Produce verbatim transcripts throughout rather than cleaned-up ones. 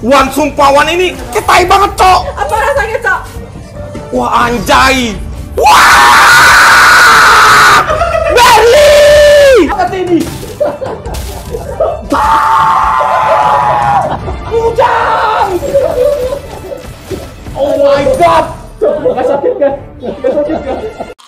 Wan, sumpah Wan ini ketai banget, Cok. Apa rasanya, Cok? Wah, anjay. Wah! Berli! Apa ini? Bujang! Oh my god! Gak sakit kan? Gak sakit kan?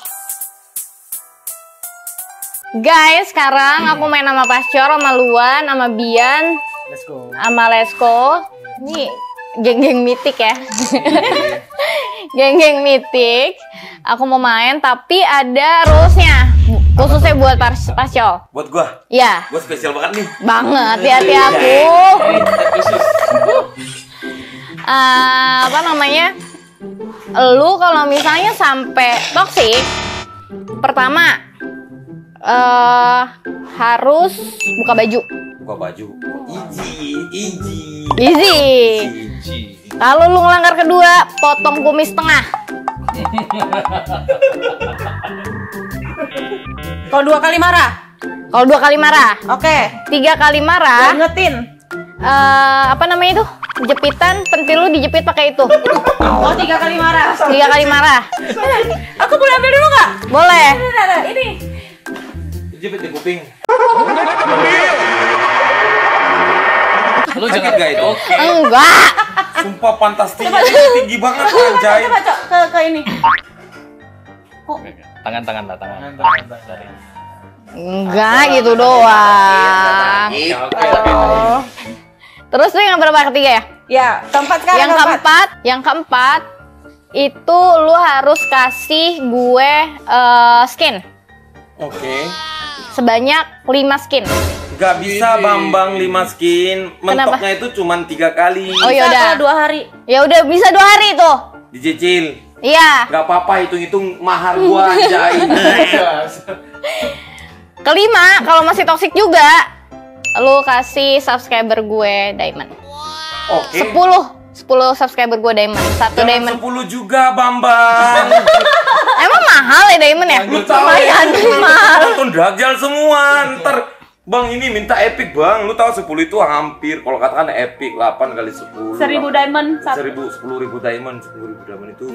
Guys, sekarang aku main sama Pascor, sama Luan, sama Bian, Lesko, sama Lesko. Ini geng-geng mitik ya. Geng-geng mitik. Aku mau main, tapi ada rulesnya. Khususnya buat Pas Pascor. Buat gua? Iya. Gua spesial banget nih. Banget, hati-hati aku. Uh, apa namanya? Lu kalau misalnya sampai toksik, pertama uh, harus buka baju. Buka baju. Easy, easy. Easy. Kalau lu ngelanggar kedua, potong kumis tengah. Kalau dua kali marah? Kalau dua kali marah. Oke. Tiga kali marah. Ingetin. Uh, apa namanya itu? Jepitan, pentil lu dijepit pakai itu. Oh, tiga kali marah. Tiga kali marah. Aku boleh ambil dulu nggak? Boleh. Ini, ini, ini. Jepit di kuping. Lu Sakit gak itu? Oke. Enggak. Sumpah fantastiknya ini tinggi banget, anjay. Coba, Cok, ke, ke ini. Tangan-tangan lah, tangan. Enggak gitu doang. Oh. Terus lu yang berapa ketiga ya? Ya, keempat sekarang. Yang keempat, yang keempat itu lu harus kasih gue uh, skin. Oke. Sebanyak lima skin. Gak bisa Bambang lima skin. Mentoknya itu cuma tiga kali. Oh ya udah. Dua hari. Ya udah bisa dua hari tuh. Dicicil. Iya. Gak apa-apa, hitung-hitung mahar gua anjay. Kelima, kalau masih toxic juga, lu kasih subscriber gue diamond. Oke. Sepuluh, sepuluh subscriber gue diamond, satu Jangan diamond. sepuluh juga Bambang. Emang mahal ya diamond ya? Lu tahu Lumayan mahal. nonton Dajjal semua. Ntar Bang ini minta epic Bang. Lu tahu sepuluh itu hampir, kalau katakan epic delapan kali sepuluh. Seribu diamond. Satu. Seribu, sepuluh ribu diamond, sepuluh ribu diamond itu.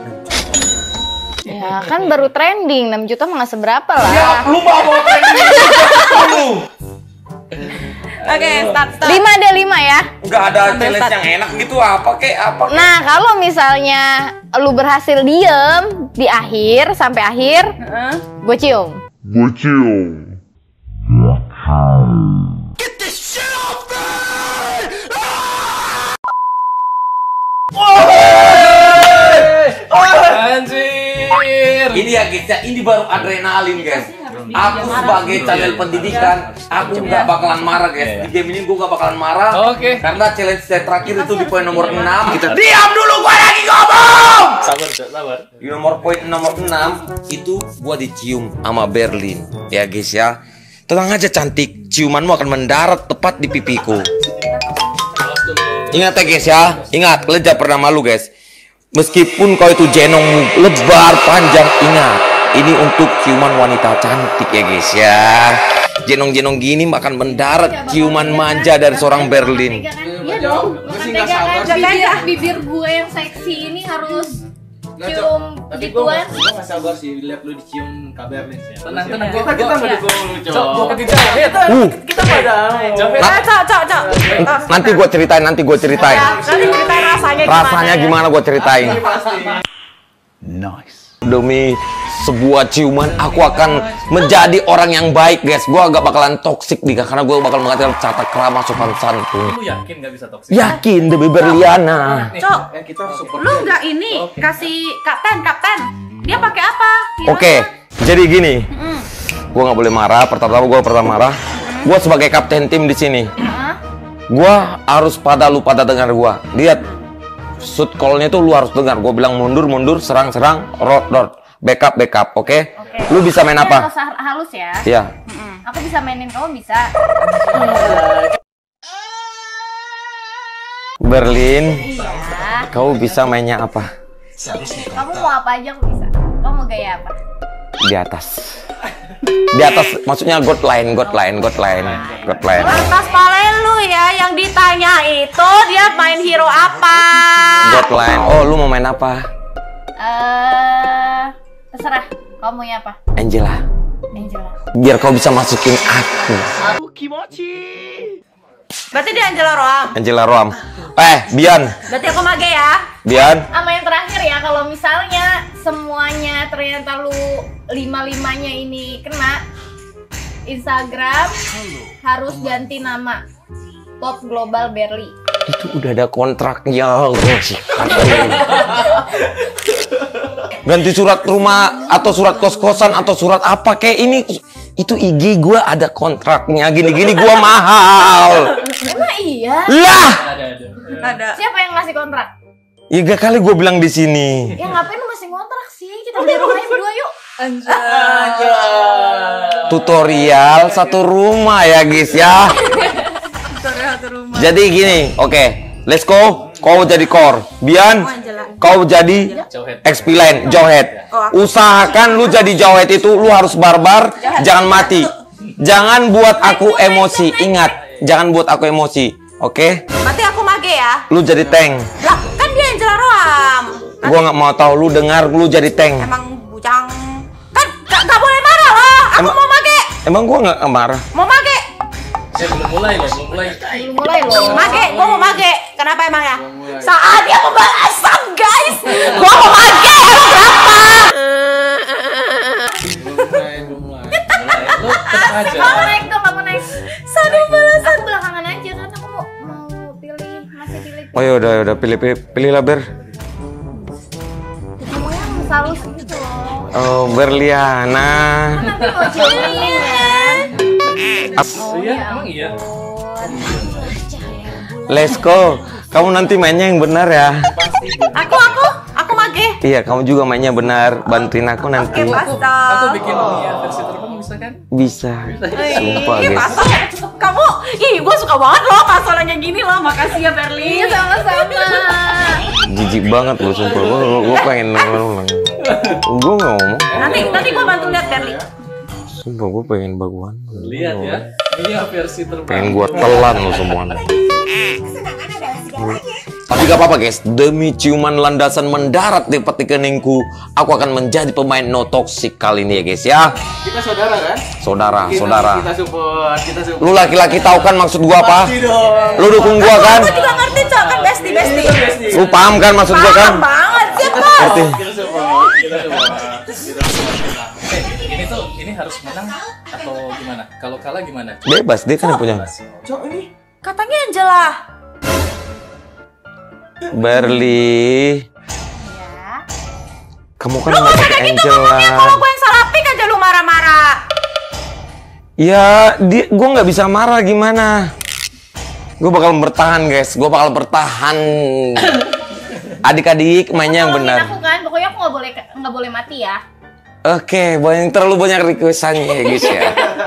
Ya kan baru trending, enam juta mah nggak seberapa lah. Ya, lu mau bawa trending sepuluh. Oke, start, start. Lima ada lima ya. Enggak ada challenge yang enak gitu apa kek apa kek. Nah kalau misalnya lu berhasil diem di akhir sampai akhir, Heeh. gue cium. Gue cium. Anjir. Ini ya guys, ya, ini baru adrenalin guys. Aku sebagai channel pendidikan, aku nggak bakalan marah guys. Di game ini gue nggak bakalan marah. Oke. Karena challenge saya terakhir itu di poin nomor enam. Kita diam dulu, gua lagi ngomong. Sabar, Cok, sabar. Di nomor poin nomor enam itu gua dicium sama Berlin. Ya guys ya. Tenang aja cantik, ciumanmu akan mendarat tepat di pipiku. Ingat ya guys ya, ingat kalian jangan pernah malu guys. Meskipun kau itu jenongmu lebar panjang, ingat ini untuk ciuman wanita cantik ya guys ya. Jenong-jenong gini akan mendarat ciuman manja dari seorang Berlin. Iya dong. Bibir, bibir gue yang seksi ini harus cium Tapi gue gituan. gak sabar sih lihat lu dicium Kak Berlin sih. Tenang, tenang. Kita kita nggak dukung lu, Cok. Gua pakai jaket. Uh. Kita pada. Nah. Cok, cok, cok. Nanti gue ceritain, nanti gue ceritain. Nanti ceritain rasanya gimana. Rasanya gimana gue ceritain. Nice. Demi sebuah ciuman aku akan menjadi orang yang baik guys. Gue gak bakalan toksik nih karena gue bakal mengatakan tata krama sopan santun. Lu yakin gak bisa toksik? Yakin demi Berliana. Cok, Ya kita support. lu nggak ini kasih kapten, kapten. Dia pakai apa? Gimana? Oke, jadi gini. Gue nggak boleh marah. Pertama gue pertama marah. Gue sebagai kapten tim di sini. Gue harus pada lu pada dengar gue. Lihat, shoot call-nya itu lu harus dengar. Gue bilang mundur, mundur, serang, serang, road, road, backup, backup. Oke? Oke. Lu bisa main apa? Harus halus ya. Iya. Aku bisa mainin, kamu bisa. Berlin, Iya. kau bisa mainnya apa? Kamu mau apa aja aku bisa. Kamu mau gaya apa? Di atas. Di atas maksudnya god line, god line, god line, god line. Atas pale lu dulu ya, yang ditanya itu dia main hero apa? Godline. Oh, lu mau main apa? Eh, terserah. Kamu maunya apa? Angela. Angela. Biar kau bisa masukin aku. Berarti dia Angela Roam. Angela Roam. Eh, Bian. Berarti aku mage ya. Bian. Sama yang terakhir ya, kalau misalnya semuanya ternyata lu lima-limanya ini kena, Instagram harus ganti nama Top Global Berli. Itu udah ada kontraknya. Ganti surat rumah atau surat kos-kosan atau surat apa kayak ini. Itu I G gua ada kontraknya. Gini-gini gua mahal. Emang iya? Lah. Ada, ada. Ada. Siapa yang ngasih kontrak? Ya gak kali gua bilang di sini. Ya ngapain lu masih kontrak sih? Kita beli rumahnya berdua yuk. Tutorial satu rumah ya guys ya. Jadi gini, oke, okay, let's go. Kau jadi core, Bian, kau jadi X P line, Jawhead. Usahakan lu jadi Jawhead itu lu harus barbar, jangan mati. Jangan buat aku emosi. Ingat, jangan buat aku emosi. Oke? Okay? Berarti aku mage ya. Lu jadi tank. Lah, kan dia Angela Roam. Gua nggak mau tahu lu dengar lu jadi tank. Emang bujang. Kan gak, gak boleh marah loh. Aku Emang- mau mage. Emang gua nggak marah. Mau mage. Saya belum mulai loh, belum mulai. Belum mulai loh. Mage, gua mau mage. Kenapa emang ya? Saatnya pembalasan, guys. Gua mau mage. Emang berapa? Belum mulai, belum mulai. Mulai. Lu tetap aja. Kamu naik dong, kamu naik. Sadu balasan. Aku belakangan aja kan aku mau mau pilih, masih pilih. Oh ya udah udah pilih pilih pilih lah Ber. Kamu yang selalu gitu loh. Oh Berliana. Nanti mau join kan? Oh iya, emang iya. Let's go. Kamu nanti mainnya yang benar ya. Pasti. Aku, aku, aku mage. Iya, kamu juga mainnya benar. Bantuin aku nanti. Oke, Aku pasal. bikin ya, versi terbang bisa kan? Bisa. Sumpah Ih, guys. pasal. Kamu, ih, gue suka banget loh pasalnya gini loh. Makasih ya, Berli. Iya sama-sama. Jijik banget loh sumpah. Gua, gua, gua pengen ulang. Gua nggak ngomong. Nanti, nanti gue bantu lihat Berli. Sumpah gua pengen baguan. Lihat ya. Ini ya versi terbang. Pengen gua telan lo semua. Tapi gak apa-apa guys, demi ciuman landasan mendarat di peti keningku, aku akan menjadi pemain no toxic kali ini ya guys ya. Kita saudara kan? Saudara, Kita, saudara. Kita support, kita support. Lu laki-laki tahu kan maksud gua apa? Pasti dong. Lu dukung gua kan? Aku juga ngerti, Cok. Kan besti, besti. Lu paham kan maksud gua kan? Paham banget sih, Cok. Ngerti? Kita support, kita support. Kita support. Eh, ini tuh, ini harus menang atau gimana? Kalau kalah gimana? Bebas, dia kan yang punya. Cok, ini Katanya Angela. Berli, Ya. kamu kan Lu nggak gak usah pakai kayak gitu Angela. ngomongnya. Kalau gue yang salah pick aja lu marah-marah. Ya, dia, gua nggak bisa marah gimana? Gue bakal bertahan guys, gue bakal bertahan. Adik-adik mainnya yang Tolongin benar. aku kan, pokoknya aku nggak boleh nggak boleh mati ya. Oke, banyak terlalu banyak requestannya ya guys ya.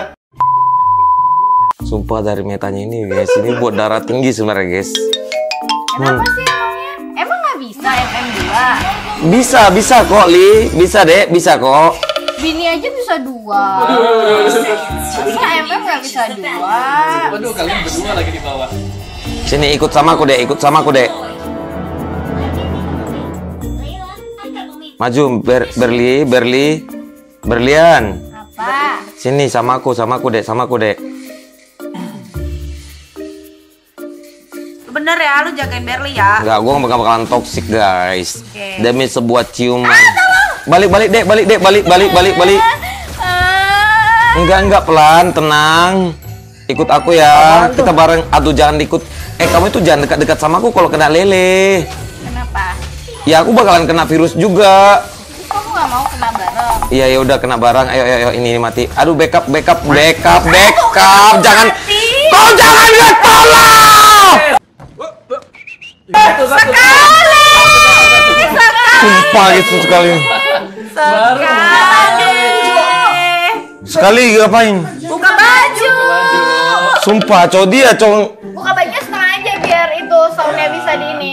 Sumpah dari metanya ini guys, ini buat darah tinggi sebenarnya guys. Kenapa sih emangnya? Emang nggak bisa M M dua? Bisa, bisa kok Li, bisa deh, bisa kok. Bini aja bisa dua. Masa M M nggak bisa dua? waduh, kalian berdua lagi di bawah. Sini ikut sama aku deh, ikut sama aku deh. Maju Ber Berli, Berli, Berlian. Apa? Sini sama aku, sama aku deh, sama aku deh. Bener ya, lu jagain Berli ya. Enggak, gue gak bakalan toxic guys. Oke. Demi sebuah ciuman. Balik, balik deh, balik deh, balik, balik, balik, balik. Ah. Enggak, enggak, pelan, tenang. Ikut aku ya, kita bareng. Aduh, jangan ikut. Eh, kamu itu jangan dekat-dekat sama aku kalau kena lele. Kenapa? Ya, aku bakalan kena virus juga. Kamu nggak mau kena bareng? Iya, ya udah kena barang. Ayo, ayo, ayo, ini, ini mati. Aduh, backup, backup, backup, backup. Jangan, kau jangan lihat tolong. Sumpah gitu sekali. Baru. Sekali ngapain? Buka baju. Sumpah, cow dia, cow. Buka bajunya setengah aja biar itu soundnya bisa di ini.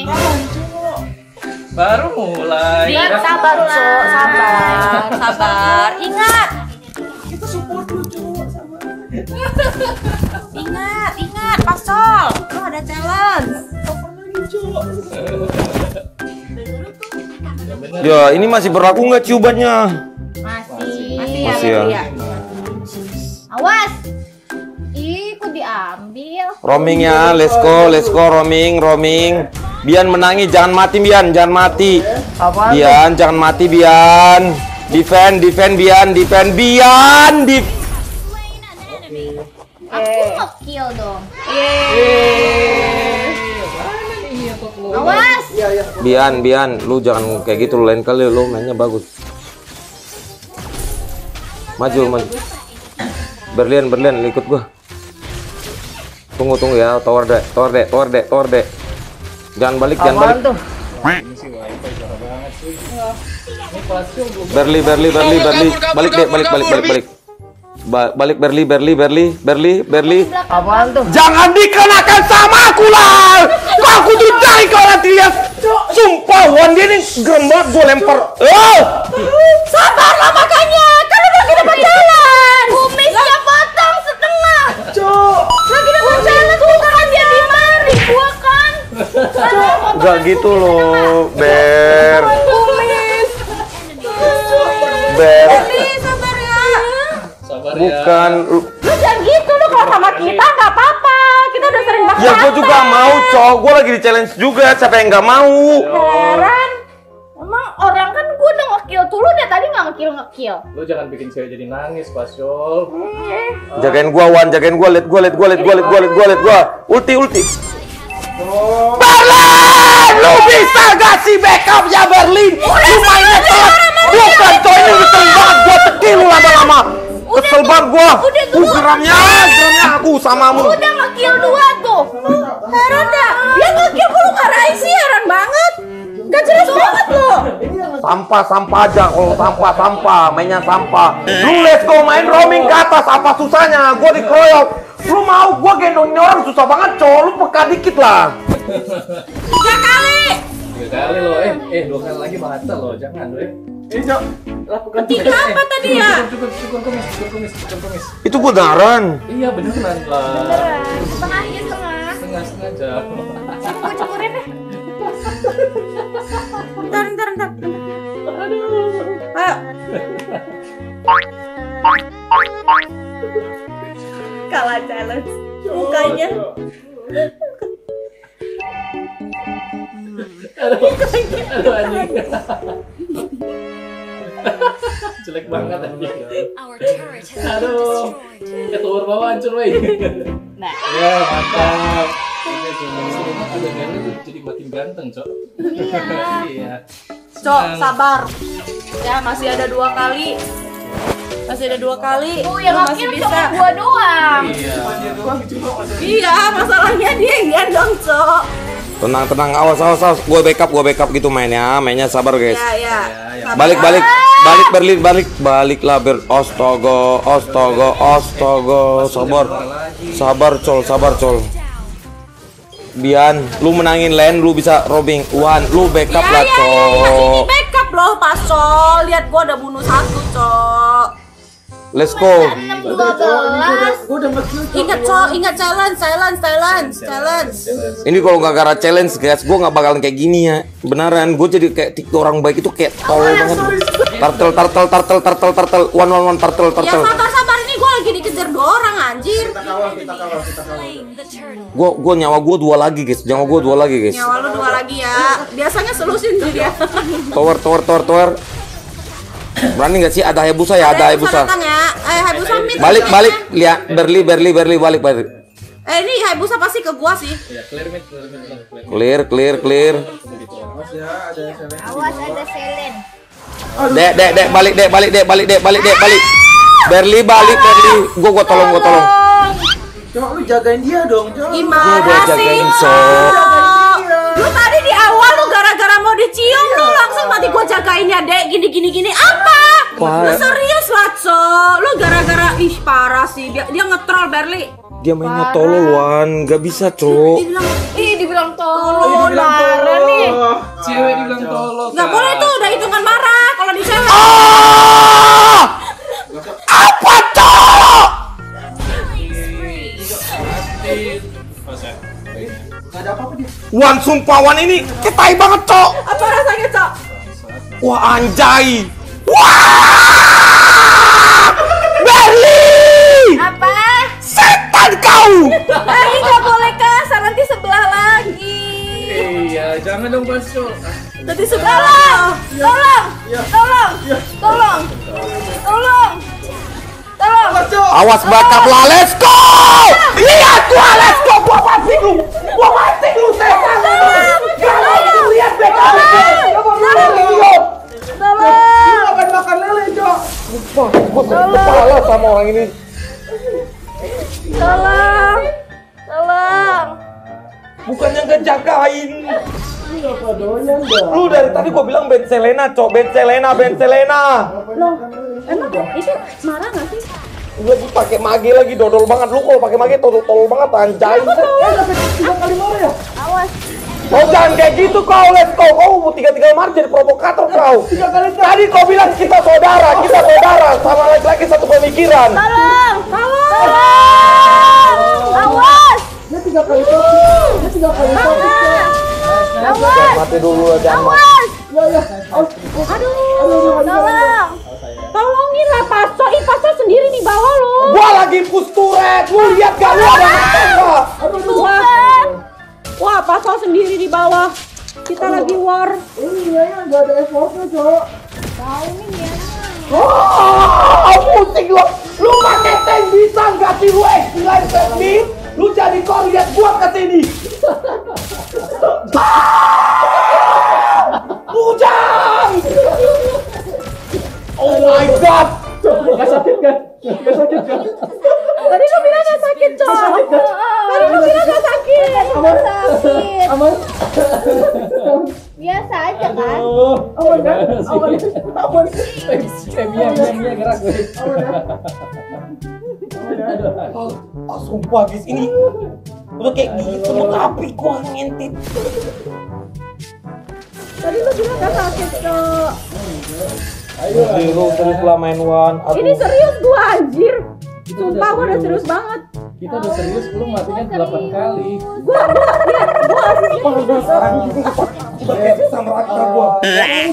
Baru mulai. Di, sabar, Cok. Sabar, sabar. Ingat. Ingat, ingat, pasal. Ya, ini masih berlaku nggak ciubannya? Masih. Masih ya, Masih ya. masih ya. Awas. Ih, kok diambil? Roaming ya, let's go, let's go, roaming, roaming. Bian menangi, jangan mati Bian, jangan mati. Apaan Bian, jangan mati Bian. Defend, defend Bian, defend Bian, di. Aku nge-kill dong. Yeay. Awas. Bian, Bian, lu jangan kayak gitu, lain kali lu mainnya bagus. Maju, maju. Berlian, Berlian, ikut gua. Tunggu, tunggu ya, tower dek, tower dek, tower dek, tower dek. Jangan balik, jangan balik. tuh? Ini sih wifi parah banget sih. Ini pasti belum. Berli, Berli, Berli, Berli. Balik dek, balik, balik, balik, balik. Ba- balik Berli, Berli, Berli, Berli, Berli. Apaan tuh? Jangan dikenakan sama aku lah. Kau aku tuh kau nanti lihat. Sumpah, Wan dia ini gerem banget gua lempar. Oh! Sabarlah makanya, kan udah lagi dapat jalan. Kumisnya potong setengah. Lagi dapat jalan tuh kan dia di mari gua kan. Enggak gitu loh, Ber. Kumis. Ber. Nih, sabar ya. Sabar ya. Bukan. Lu jangan gitu lu kalau sama kita nggak apa-apa. Kita udah sering banget. Ya gua juga mau, Cok. Gua lagi di challenge juga. Siapa yang nggak mau? Heran. Emang orang kan gue udah nge-kill tuh, lu dari tadi nggak nge-kill nge-kill. Lu jangan bikin cewek jadi nangis, Pasyol. Jagain gua, Wan. Jagain gua. Lihat gua, lihat gua, lihat gua, lihat gua, lihat gua, lihat gua. Ulti, ulti. Berlin! Lu bisa gak sih backup ya Berlin? Lu mainnya telat. Bukan, coy. Ini kesel banget. Gua teki lu lama-lama. Kesel banget gua. Uh, geramnya, geramnya aku samamu. Udah nge-kill dua tuh. Heran dah. Dia nge-kill lu ngarahin sih, heran banget. Gak jelas banget lu. Sampah, sampah aja. Kalau sampah, sampah. Mainnya sampah. Lu let's go main roaming ke atas. Apa susahnya? Gua dikeroyok. Lu mau gua gendongin orang susah banget, cowok. Lu peka dikit lah. Tiga kali. Tiga kali lo, eh, eh dua kali lagi batal lo, jangan lo, eh. Eh, Cok, lakukan Tiga tugas, apa eh. tadi ya? Cukur, cukur, cukur kumis, cukur kumis, cukur kumis. Itu beneran. Iya beneran lah. Setengahnya setengah. Setengah setengah jam. Gue cukurin deh. Bentar, bentar, bentar. Ayo. Kalah challenge. Mukanya. Aduh, aduh anjing. Jelek banget anjing. Aduh, ketuur bawah hancur wey. Nah. Ya mantap. Ini cuma selama ada Meli tuh jadi makin ganteng, Cok. Iya. Cok, sabar. Ya, masih ada dua kali. Masih ada dua kali. Tuh yang Lu masih nge-kill bisa. cuma gua doang. Iya. Iya, masalahnya dia yang dong, Cok. Tenang, tenang. Awas, awas, awas. Gua backup, gua backup gitu mainnya. Mainnya sabar, guys. Ya, ya. Sabar. Balik, balik. Balik Berlin, balik. Baliklah Ber. Astaga, astaga, astaga. Sabar. Sabar, Col, sabar, Col. Bian, lu menangin lane, lu bisa robbing. Wan, lu backup Ya, lah, ya, ya, ya. Ini Cok. backup loh, Pasol. Lihat gua udah bunuh satu, Cok. Let's go. enam dua belas. Ingat, Cok, ingat challenge, challenge, challenge, challenge. Ini kalau nggak gara challenge, guys, gue nggak bakalan kayak gini ya. Beneran, gue jadi kayak TikTok orang baik itu kayak tolol banget. Tartel, tartel, tartel, tartel, tartel, one, one, one, tartel, Ya tartel. sabar, sabar, ini gua lagi dikejar dua orang, anjir. Gue, gue nyawa gue dua lagi, guys. Nyawa gue dua lagi, guys. Nyawa lu dua lagi ya. Biasanya solusin sih dia. Tower, tower, tower, tower. Berani nggak sih? Ada Hayabusa ya, ada Hayabusa. datang ya. Eh, Hayabusa mid. Balik, balik. Lihat, Berli, Berli, Berli, balik, balik. Eh, ini Hayabusa pasti ke gua sih. Ya, clear mid, clear mid, clear. Clear, clear, clear. Awas ada Selen. Dek, dek, dek, balik, dek, balik, dek, balik, dek, balik, dek, balik. Berli, balik, Berli. Gue, gue tolong, gue tolong. Cok, lu jagain dia dong, Cok. Gua Gimana udah sih? jagain, Cok. Lu tadi di awal lu gara-gara mau dicium lu langsung mati gua jagainnya, Dek. Gini gini gini apa? Wah. Lu serius lah, Cok. Lu gara-gara ih parah sih. Dia dia nge-troll Berli. Dia mainnya tolol, Wan. Gak bisa, Cok. Dibilang Ih, dibilang tolong, marah nih. Cewek dibilang tolong. nggak boleh tuh, udah hitungan marah kalau di cewek. Ah! Apa, Cok? Wan, sumpah Wan ini ketai banget, Cok. Apa rasanya, Cok? Wah anjay. Wah! Berli! Apa? Setan kau! Ay, nggak boleh kasar, nanti sebelah lagi. Iya, jangan dong Baso. Nanti sebelah. Tolong, tolong, tolong, tolong, tolong. Awas bakap lah, let's go! Lihat gua, let's go! Gua mati lu! Gua mati lu, setan! Gak lihat bakap! Tolong, Makan makan lele, Cok. Wah, gua kepala sama orang ini. tolong, tolong. Bukannya ngejagain. Apa doyan dah? Lu dari tadi gua bilang Ben Selena, Cok. Ben Selena, Ben Selena. Loh, emang itu marah nggak sih? Lu lagi pakai mage lagi, dodol banget. Lu kalau pakai mage todol-todol banget, anjay. Tiga kali marah ya? Awas. Kau jangan kayak gitu kau, let's go. Kau mau tiga-tiga marah jadi provokator kau. Tiga kali Tadi kau bilang kita saudara, kita saudara. Sama laki-laki satu pemikiran. Tolong, tolong, tolong. Awas. Dia tiga kali topik. Dia tiga kali topik. Jangan Awas. mati dulu, jangan mati. Awas. Ya ya. Aduh. Aduh, tolong. Tolongin lah Paso, ih Paso sendiri di bawah lo. Gua lagi push turret, lu lihat gak lu ada mata gak? Tuhan. Wah, Paso sendiri di bawah. Kita lagi war. Ini ya nggak ada effortnya, Cok. Tahu nih ya. Oh, pusing lu. Lu pakai tank bisa nggak sih lu explain set me? Lu jadi kau lihat gua kesini. Bujang! Oh my god! Nggak sakit kan? Nggak sakit kan? Tadi lu bilang gak sakit, Cok. Tadi lu bilang gak sakit. Gak sakit. Aman. Biasa aja kan. Aman kan? Aman. Aman. Eh, Mia, Mia, Mia gerak gue. Oh, oh, sumpah guys, ini udah kayak gitu loh, tapi gua ngintip. Tadi lu bilang gak sakit, Cok. Ayo, lu terus lah main one. Ini serius gua anjir. Sumpah gua udah serius banget. Kita udah serius, lu matinya delapan kali. Gua gua ya, gua asli. Udah kayak sama akar gua. Ih,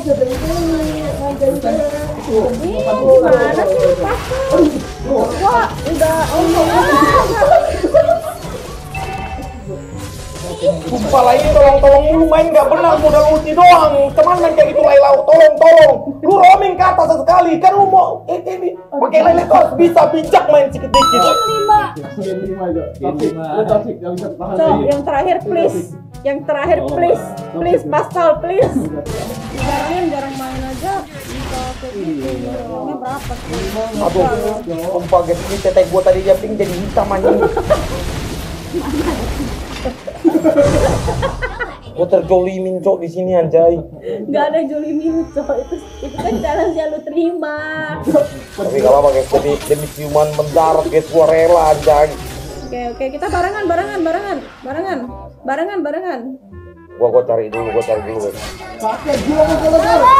gimana sih Paso? Gua udah Sumpah lah ini tolong-tolong lu main gak benar, modal ulti doang. Teman main kayak gitu Laila, tolong-tolong. Lu roaming ke atas sekali, kan lu mau eh, ini pakai Laila tuh harus bisa bijak main sedikit-sedikit. lima. Game lima aja. Game Toxic. lima. Lu toxic, nggak bisa tahan. Cok, yang terakhir please. Yang terakhir please. Please Pascal, please. Jarang jarang main aja. Bisa kayak gitu. Orangnya berapa sih? Aduh, sumpah guys, ini tetek gua tadi dia ping jadi hitam anjing. Gua terjolimin Cok di sini anjay. Gak ada jolimin, Cok. Itu itu kan jalan yang lu terima. Tapi gak apa-apa guys, demi, demi ciuman mendarat guys, gua rela anjay. Oke, oke, kita barengan, barengan, barengan. Barengan. Barengan, barengan. Gua gua cari dulu, gua cari dulu guys. Pakai gila kan kalau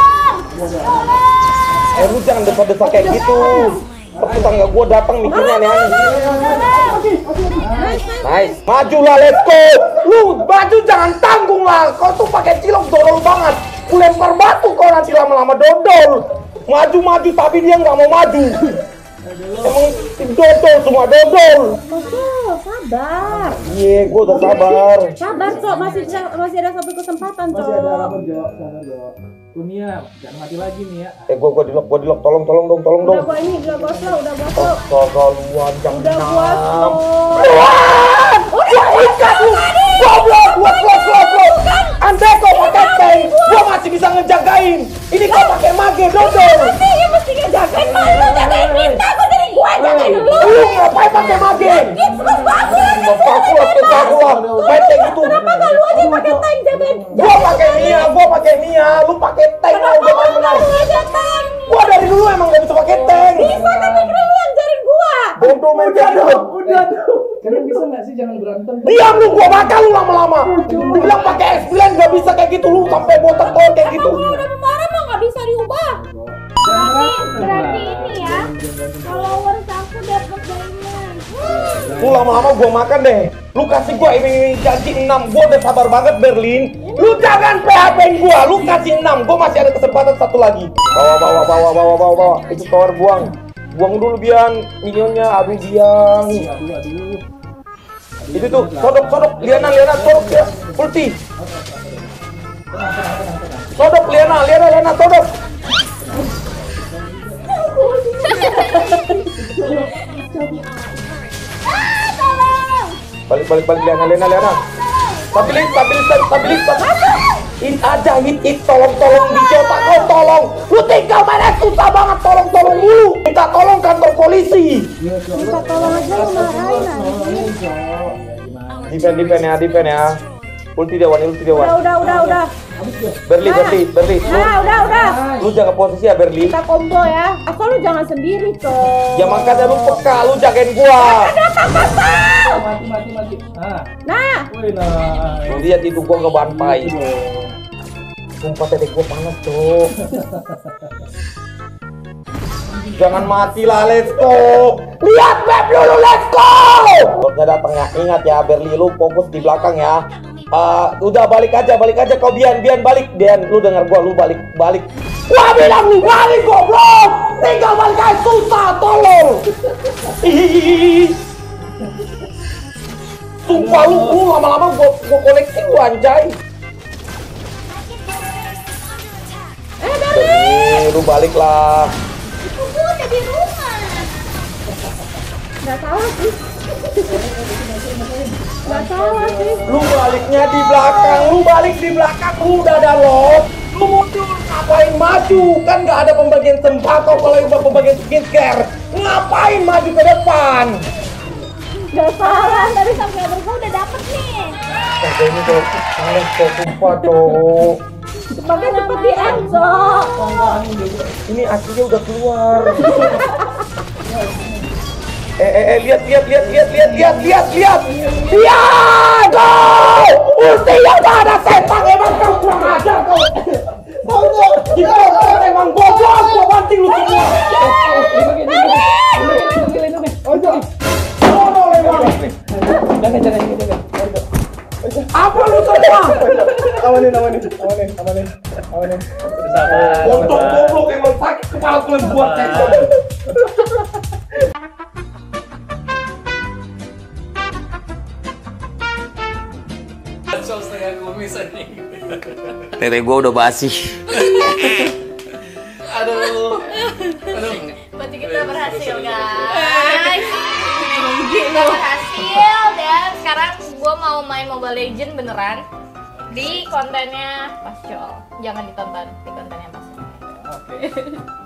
Eh lu jangan desa-desa kayak gitu. Tetangga gua datang mikirnya aneh-aneh. Nice, maju lah, let's go. Lu maju jangan tanggung lah. Kau tuh pakai cilok dodol banget. Ku lempar batu kau nanti lama-lama dodol. Maju-maju tapi dia nggak mau maju. Emang dodol semua dodol. Cok, sabar. Iya, gua udah sabar. Sabar, Cok. Masih masih ada satu kesempatan, Cok. masih ada harapan, Cok. Sabar, Cok. Tuh Mia, jangan mati lagi nih ya. Eh gua gua di lock, gua di lock. Tolong tolong dong, tolong dong. Udah gua ini, udah gua slow, udah gua slow. Kegaluan jam Udah gua enam. slow. Wah! Gua ikat lu. Goblok, gua gua gua gua. Andai kau pakai tank, gua masih bisa ngejagain. Ini kau pakai mage dodol. Iya mesti ngejagain malu, jagain kita. Gua jadi gua jagain lu. Lu ngapain pakai mage? Terus bagus. Aku lah, aku lah. Main kayak gitu. Kenapa gak lu aja pakai tank jagain? Gua pakai Mia, gua pakai Mia. Lu pakai tank mau Kenapa jangan lu benar. gak aja tank? Gua dari dulu emang gak bisa pakai tank. Bisa tapi lu yang jarin gua. Bodoh main kayak gitu. Udah tuh. Kalian bisa nggak sih jangan berantem? Diam lu, gua makan lu lama-lama. Lu bilang pakai X sembilan gak bisa kayak gitu, lu sampai botak tahun kayak gitu. Kalau udah marah mah gak bisa diubah. Jangan Berarti, berantem. berarti ini ya. Followers aku dapat diamond. Lu lama-lama gua makan deh. Lu kasih gua ini janji enam, gua udah sabar banget Berlin. Lu jangan P H P-in gua, lu kasih enam, gua masih ada kesempatan satu lagi. Bawa, bawa, bawa, bawa, bawa, bawa. Itu tower buang. Buang dulu Bian, minionnya, aduh Bian. Aduh, aduh. Itu tuh, sodok, sodok, Liana, Liana, sodok ya, ulti. Sodok, Liana, Liana, Liana, sodok. Balik, balik, balik, Liana, Liana, Liana. Stabilis, stabilis, stabilis, stabilis. Hit aja, hit, hit, tolong, tolong, di cetak kau tolong. Lu tinggal mana susah banget, tolong, tolong dulu. Minta tolong kantor polisi. Minta tolong aja lu marahin anjing. Defend, defend ya, defend ya. Ulti dewan, ulti dewan. Udah, udah, udah, udah. Berli, Berli, Berli. Lu, Nah, udah, udah. lu jaga posisi ya, Berli. Kita combo ya. Asal lu jangan sendiri, Cok. Ya makanya lu peka, lu jagain gua. Mati, mati, mati. Nah, Nah, wih, nah. Lu lihat itu gua ngebantai. Sumpah tadi gua panas, Cok. Jangan mati lah, let's go. Lihat map dulu, let's go. Botnya datang ya, ingat ya, Berli, lu fokus di belakang ya. Uh, udah balik aja, balik aja kau Bian, Bian balik, Bian, lu dengar gua, lu balik, balik. Gua bilang lu balik goblok, tinggal balik aja susah, tolong. Hihihi. Sumpah lu, lu lama-lama gua, gua koleksi lu anjay. eh Berli. Eh, lu balik lah. Aku udah di rumah. Nggak salah sih. Nggak salah sih. Lu baliknya di belakang, lu balik di belakang, lu udah ada lock. Lu mundur, ngapain maju? Kan nggak ada pembagian sembako kalau yang pembagian skincare. Ngapain maju ke depan? Nggak salah. Tadi sampai bergua udah dapet nih. Oh, ini tuh, salah tuh, sumpah tuh. Makanya cepet di end, Cok. Ini aslinya udah keluar. eh, eh, eh, lihat, lihat, lihat, lihat, lihat, lihat, lihat, lihat. Lihat, go! Ultinya udah ada setan, emang kau kurang ajar kau. Kau tuh, kau emang bodoh, gua banting lu semua. Bodoh emang. Jangan, jangan, jangan. Apa lu semua? Amanin, amanin, amanin, amanin, amanin. Sabar. Untuk goblok emang sakit kepala gue buat setan. Show setengah kumis anjing. Tete gue udah basi. Aduh. Aduh. Berarti kita berhasil guys. Kita berhasil dan sekarang gue mau main Mobile Legends beneran di kontennya Pascol. Jangan ditonton di kontennya Pascol. Oke.